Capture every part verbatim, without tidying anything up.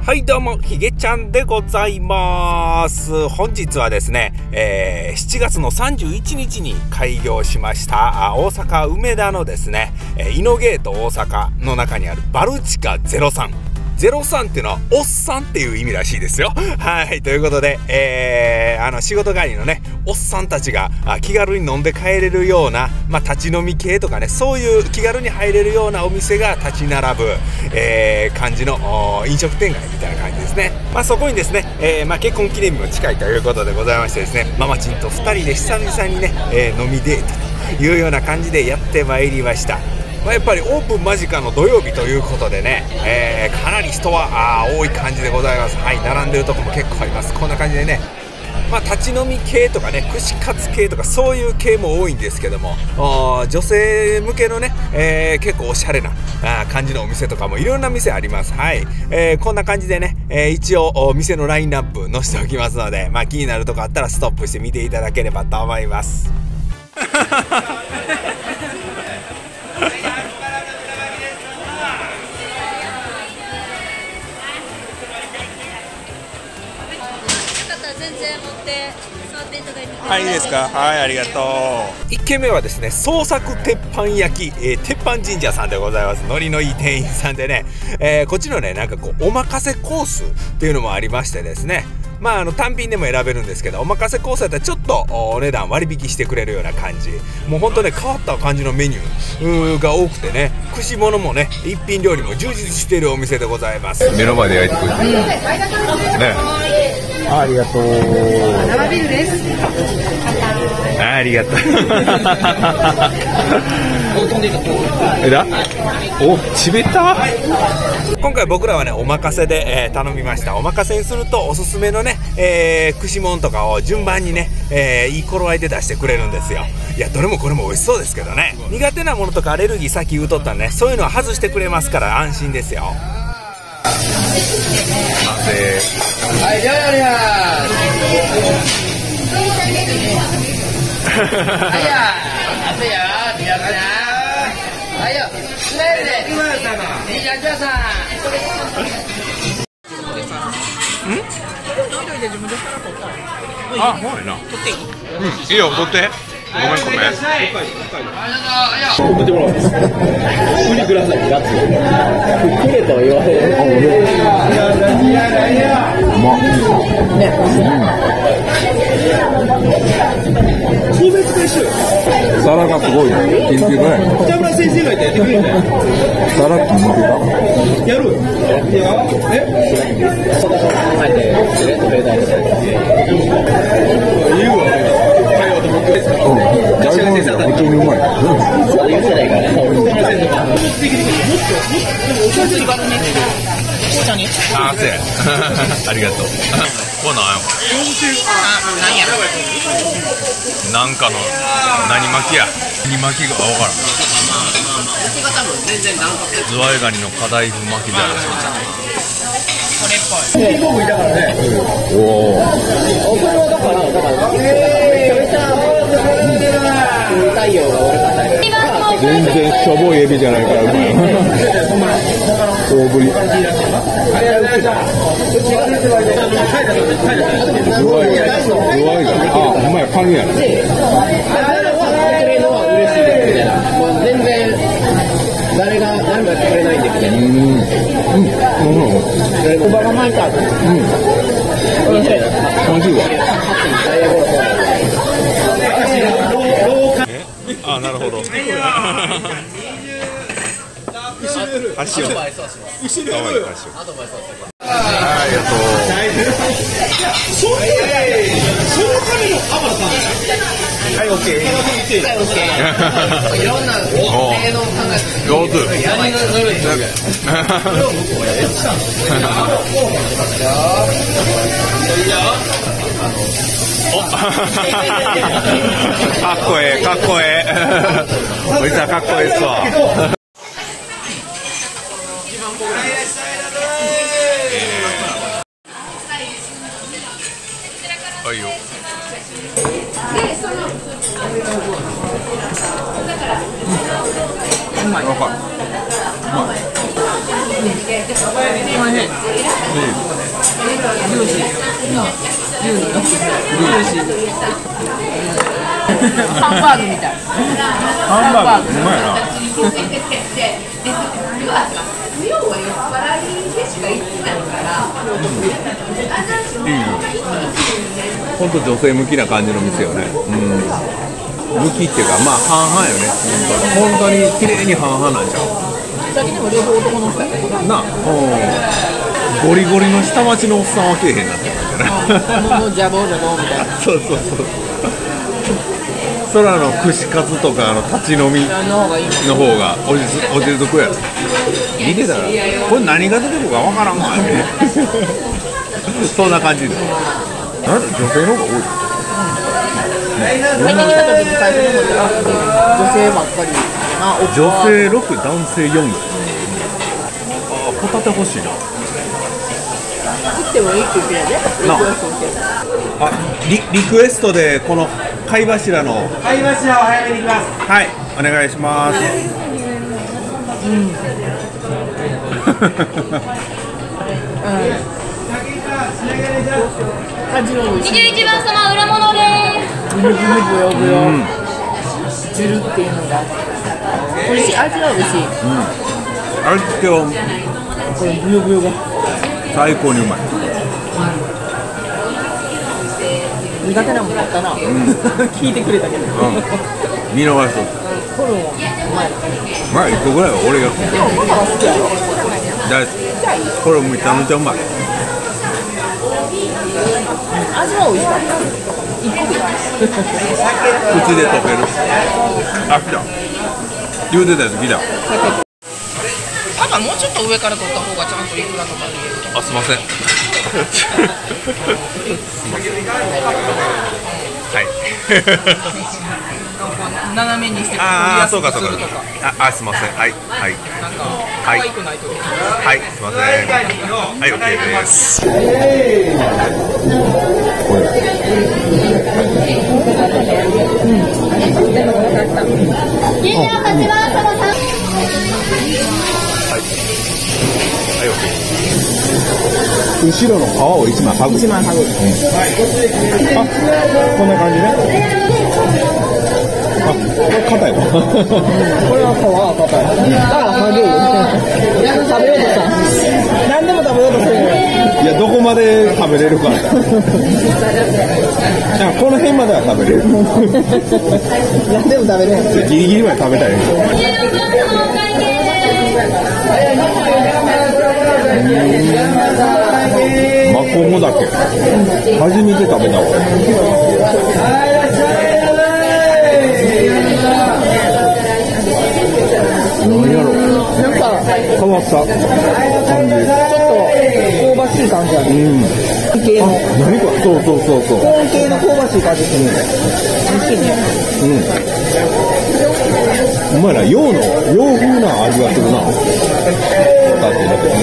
はいどうも、ひげちゃんでございます。本日はですね、えー、しちがつのさんじゅういちにちに開業しました大阪梅田のですね、イノゲート大阪の中にあるバルチカゼロさん。ゼロさんっていうのはおっさんっていう意味らしいですよ。はい、ということで、えー、あの仕事帰りのねおっさんたちが気軽に飲んで帰れるような、まあ、立ち飲み系とかね、そういう気軽に入れるようなお店が立ち並ぶ、えー、感じの飲食店街みたいな感じですね。まあ、そこにですね、えーまあ、結婚記念日も近いということでございましてですね、ママチンとふたりで久々にね、えー、飲みデートというような感じでやってまいりました。まあ、やっぱりオープン間近の土曜日ということでね、えー、かなり人は多い感じでございます。はい、並んでるとこも結構あります。こんな感じでね、まあ、立ち飲み系とかね、串カツ系とかそういう系も多いんですけども、女性向けのね、えー、結構おしゃれなあ感じのお店とかもいろんな店あります。はい、えー、こんな感じでね、えー、一応店のラインナップ載せておきますので、まあ、気になるとこあったらストップして見ていただければと思います。 はい、いいですか。はい、ありがとう。いっけんめはですね、創作鉄板焼き、えー、鉄板神社さんでございます。ノリのいい店員さんでね、えー、こっちのね、なんかこうお任せコースっていうのもありましてですね、まああの単品でも選べるんですけど、お任せコースだったらちょっとお値段割引してくれるような感じ、もうほんとね変わった感じのメニューが多くてね、串物もね一品料理も充実しているお店でございます。 目の前で焼いてくれてね、ありがとう。生ビールです。 ありがとう。 えだ？お、ちべた。 今回僕らはねお任せで、えー、頼みました。お任せにするとおすすめのね、えー、串もんとかを順番にね、えー、いい頃合いで出してくれるんですよ。いや、どれもこれも美味しそうですけどね、苦手なものとかアレルギーさっき言うとったんね、そういうのは外してくれますから安心ですよ。 はい、じゃあやあ、ほいな。取っていい？うん、いいよ、取って。ごめん、ごめん。送ってもらおう。振りください、ガッツ。くれとは言われる。うまっ。ね。皿がすごいね。緊急ぐらい。北村先生がいてやってくれるね。皿緊急だ。やる。いや、え？そうだ、考えて、食べたいです。言うわ。大根が普通にうまい。あ、せや。ありがとう。これなんや。なんかの何巻きや。何巻きが分からん。ズワイガニのカダイフ巻きである。これっぽい。おお。これはだからだから。全然しょぼいエビじゃないからうまい。大ぶり。ズワイガニ。ズワイガニ。あ、お前カニやな。全然誰が何もやってくれないんだけど。うん。うん。おばが巻いた。うん。楽しいわ。あ、なるほど。箸を。かわいい箸を。ありがとう。そのための浜田さん。はい、オッケー。はい、オッケー。いろんな芸能考えて。上手。かっこええ、かっこええ。おじさんかっこええっすわ。はいよ。うまい。うまい。 ハンバーグみたい。 ハンバーグうまいな。いいね。本当女性向きな感じの店よね。うん。向きっていうかまあ半々よね。本当に綺麗に半々なんちゃう。 さっきでも両方男の人やね。 なあ。うん。ゴリゴリの下町のおっさんはけえへんなって感じだね。 もうジャボジャボみたいな。 そうそうそう。空の串カツとかあの立ち飲みの方が落ち着落ち着くやろ。見てたらこれ何が出てくるかわからんわね。そんな感じで。なんで女性の方が多い。 入ってきた時に最初の方が女性ばっかり。 女性ろく男性よん。ああホタテ欲しいな。 食ってもいいって言ってやで。 あリリクエストでこの貝柱の貝柱を早めに行きます。 はいお願いします。 にじゅういちばん様裏物です。 ブヨブヨブヨジュルっていうのが美味しい。味は美味しい。 味付けはこれブヨブヨが最高にうまい。 苦手なもんだったな。聞いてくれたけど。 見逃しとった。 これもうまい。 まあ一個ぐらいは俺が食う。 でもパパが好きやろ。 大好き。これめちゃめちゃうまい。 味は美味しかった。一個で口で溶ける。あ、来た。言うてたやつ来た。 パパもうちょっと上から取った方がちゃんといくらとか見える。 あ、すいません。はい。 斜めにしてああ、そうかそうか。あ、あ、すみません。はいはい。 なんか可愛くないと。 はい、すみません。はい、オッケーです。はい、オッケー。後ろの皮を一枚剥ぐ。一枚剥ぐ。あ、こんな感じね。あ、これ硬いわ。これは皮は硬い。だから剥げる。食べようとした。何でも食べようとする。いや、どこまで食べれるか。じゃあ、この辺までは食べれる。何でも食べれる。ギリギリまで食べたい。マコモだけ初めて食べたわ。何やろなんか変わった感じ。ちょっと香ばしい感じある。うん系の何これ。そうそうそうそうコーン系の香ばしい感じする。美味しいね。うんお前ら洋の洋風な味がするな。だってだって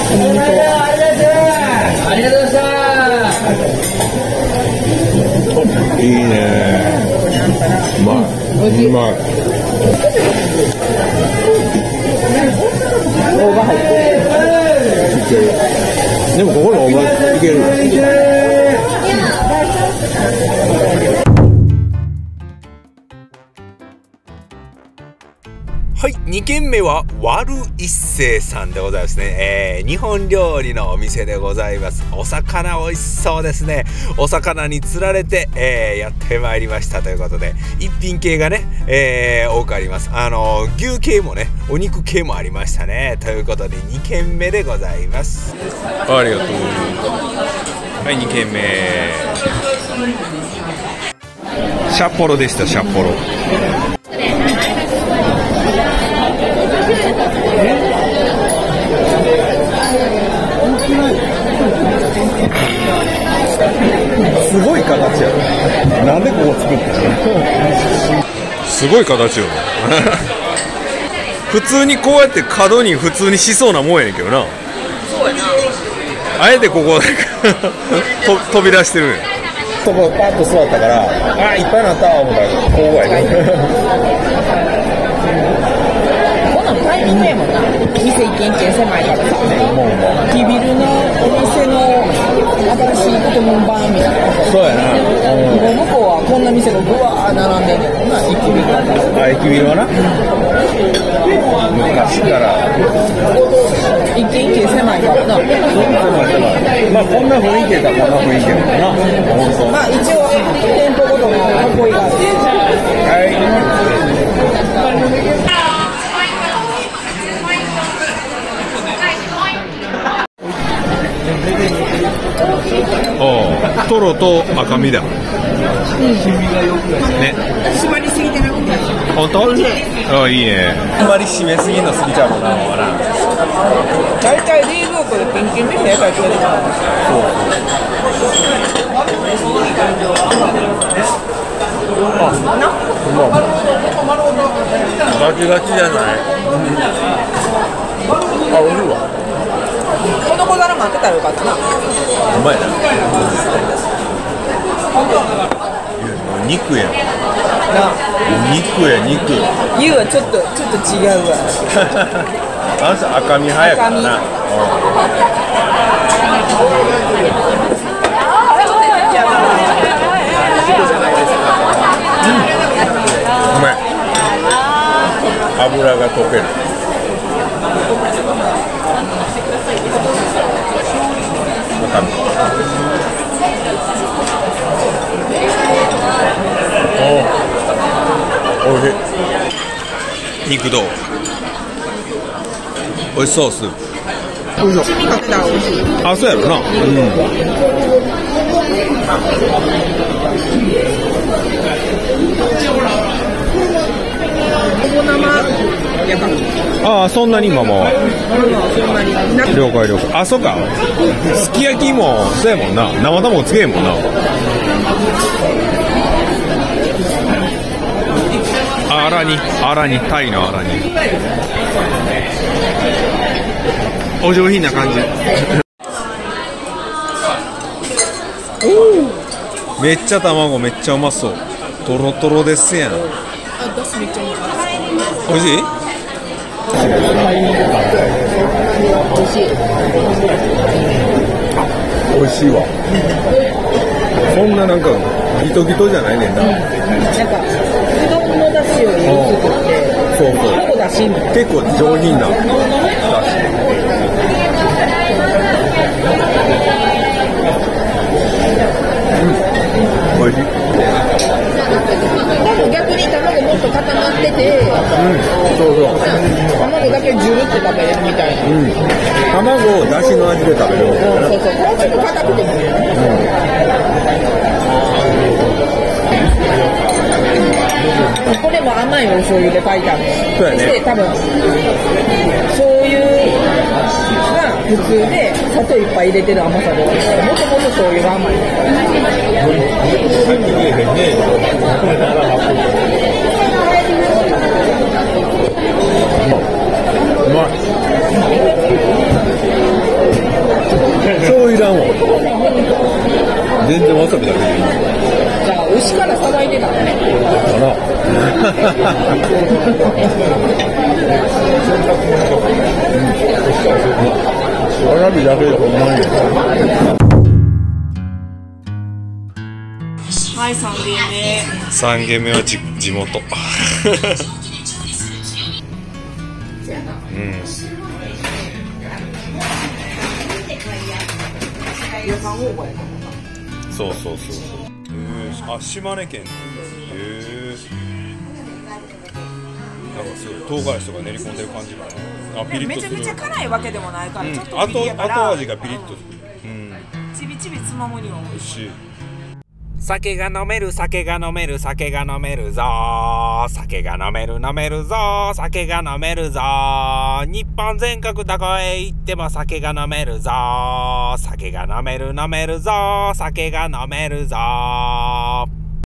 ありがとうございました。いいね。うまい。うまい。大葉入ってる。いける。でもここの大葉いける。はい、にけんめはわる一世さんでございますね、えー、日本料理のお店でございます。お魚美味しそうですね。お魚に釣られて、えー、やってまいりましたということで、一品系がね、えー、多くあります。あのー、牛系もね、お肉系もありましたね。ということでにけんめでございます。ありがとう。はい、にけんめ札幌でした。札幌すごい形やろ。なんでここ作ったの。すごい形よ。普通にこうやって角に普通にしそうなもんやねんけどな。そうやな。あえてここと飛び出してるねん。そこパッと座ったからあいっぱいなったわ思ったらここやね。 このタイミングやもんな。店一軒一軒狭いからさ。もうもうビビるな。 きびろはな、昔から一軒一軒狭いからな。 まあこんな雰囲気やったらこんな雰囲気やからな。 まあ一応店舗ごとの囲いがあって。 はい。おトロと赤身だ。うん、ね。 縛りすぎてなくて。 本当？ああいいね。あんまり締めすぎんの過ぎちゃうもんな、もうな。 大体冷蔵庫でピンキンで冷やから決めてから。そう。あ、な。 ガチガチじゃない。あ、おいしいわ。 この小皿待ってたらよかったな。 うまいな。肉やん。肉や肉。 湯はちょっとちょっと違うわ。 あの人赤身早かったな。うまい。油が溶ける。赤身。おいしい。肉どう？おいしそうスープ。 七味かけたら美味しい。 あ、そうやろな。うん。 ほぼ生やから。 ああ、そんなに今も。 そんなに。 了解了解。あ、そっか。すき焼きもそうやもんな。生卵つけへんもんな。あ、あらに、あらに、タイのあらに。お上品な感じ。おめっちゃ卵めっちゃうまそう。トロトロですやん。 あ、だしめっちゃうまい。 おいしい？ 美味しい。 美味しいわ。そんななんかギトギトじゃないねんな。 なんかうどんのだしより薄くて、 そうそう。 結構だし結構上品なだし。うん、美味しい。 逆に卵もっと固まってて、 うん、そうそう。 卵だけジュルって食べれるみたいな。 うん。卵をだしの味で食べる。 うん、そうそう。もうちょっと硬くてもいい。うん、これも甘いお醤油で炊いたの。 そうやね。 そして多分醤油が普通で砂糖いっぱい入れてる甘さで、もともと醤油が甘い。 うまい。醤油いらんわ。全然わさびだけでいい。 じゃあ牛からさばいてたのね。 かな。わさびだけでうまいよ。 はい、さん軒目。 さん軒目は地地元。うん。そうそうそうそう。へえ、あ、島根県。へえ。なんかすごい唐辛子とか練り込んでる感じかな。あ、ピリッとする。 めちゃめちゃ辛いわけでもないから、 うん、 ちょっとピリやから後後味がピリッとする。うん。 ちびちびつまむには美味しい。 美味しい。 酒が飲める酒が飲める酒が飲めるぞー、酒が飲める飲めるぞー、酒が飲めるぞー、日本全国どこへ行っても酒が飲めるぞー、酒が飲める飲めるぞー、酒が飲めるぞー。